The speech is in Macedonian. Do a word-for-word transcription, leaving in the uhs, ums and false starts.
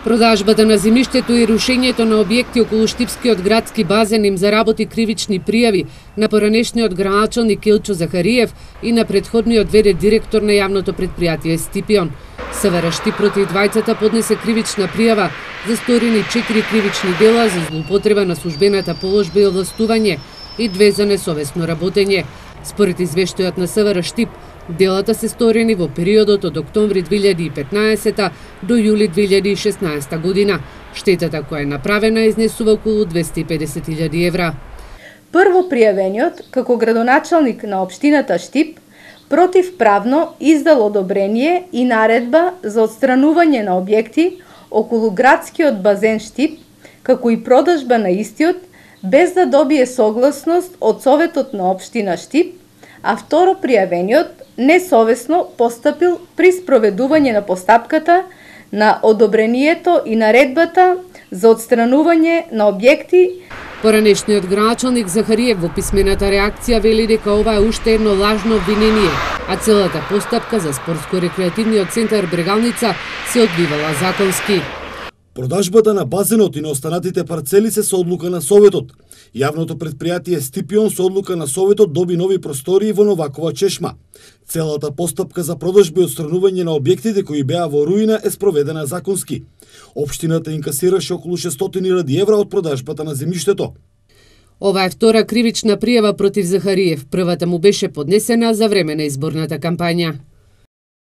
Продажбата на земјиштето и рушењето на објекти околу Штипскиот градски базен им заработи кривични пријави на поранешниот градоначалник Илчо Захариев и на претходниот вд директор на јавното претпријатие Стипион. СВР Штип против двајцата поднесе кривична пријава за сторени четири кривични дела за злоупотреба на службената положба и овластување и две за несовесно работење. Според извештајот на СВР Штип, делата се сторени во периодот од октомври две илјади и петнаесета до јули две илјади и шеснаесета година. Штетата која е направена изнесува околу двесте и педесет илјади евра. Прво пријавениот, како градоначалник на општината Штип, противправно издал одобрение и наредба за отстранување на објекти околу градскиот базен Штип, како и продажба на истиот, без да добие согласност од Советот на општина Штип, а второ пријавениот несовесно постапил при спроведување на постапката на одобрението и наредбата за отстранување на објекти. Поранешниот градоначалник Захариев во писмената реакција вели дека ова е уште едно лажно обвинение, а целата постапка за спортско-рекреативниот центар Брегалница се одвивала законски. Продажбата на базенот и на останатите парцели се со одлука на Советот. Јавното претпријатие Стипион со одлука на Советот доби нови простории во Новакова чешма. Целата постапка за продажба и отстранување на објектите кои беа во руина е спроведена законски. Општината инкасираше околу шестстотини илјади евра од продажбата на земјиштето. Ова е втора кривична пријава против Захариев. Првата му беше поднесена за време на изборната кампања.